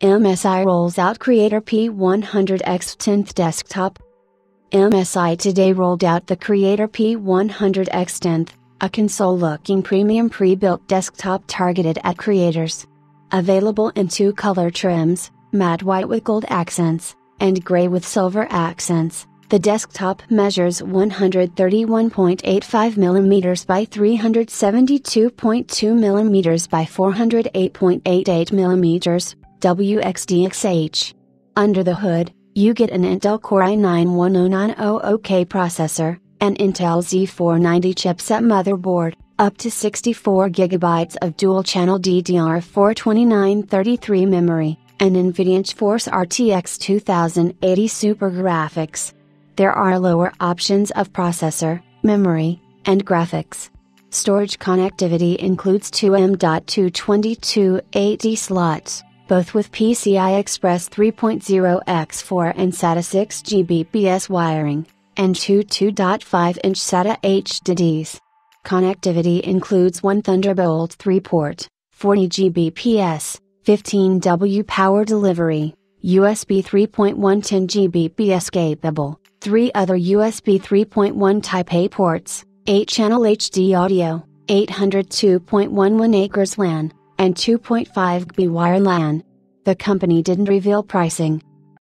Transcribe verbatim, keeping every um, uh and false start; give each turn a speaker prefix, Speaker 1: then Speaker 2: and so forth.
Speaker 1: M S I rolls out Creator P one hundred X tenth desktop. M S I today rolled out the Creator P one hundred X tenth, a console-looking premium pre-built desktop targeted at creators. Available in two color trims, matte white with gold accents, and gray with silver accents, the desktop measures one hundred thirty-one point eight five millimeters by three hundred seventy-two point two millimeters by four hundred eight point eight eight millimeters, W X D X H. Under the hood, you get an Intel Core i nine one oh nine hundred K processor, an Intel Z four ninety chipset motherboard, up to sixty-four gigabytes of dual-channel D D R four twenty-nine thirty-three memory, and NVIDIA GeForce R T X twenty eighty Super graphics. There are lower options of processor, memory, and graphics. Storage connectivity includes two M dot two twenty-two A D slots, both with P C I Express three point oh by four and SATA six gigabit per second wiring, and two two point five inch SATA H D Ds. Connectivity includes one Thunderbolt three port, forty gigabit per second, fifteen watt power delivery, U S B three point one ten gigabit per second capable, three other U S B three point one Type A ports, eight channel H D audio, eight hundred two point one one acres LAN, and two point five gigabit wire LAN. The company didn't reveal pricing,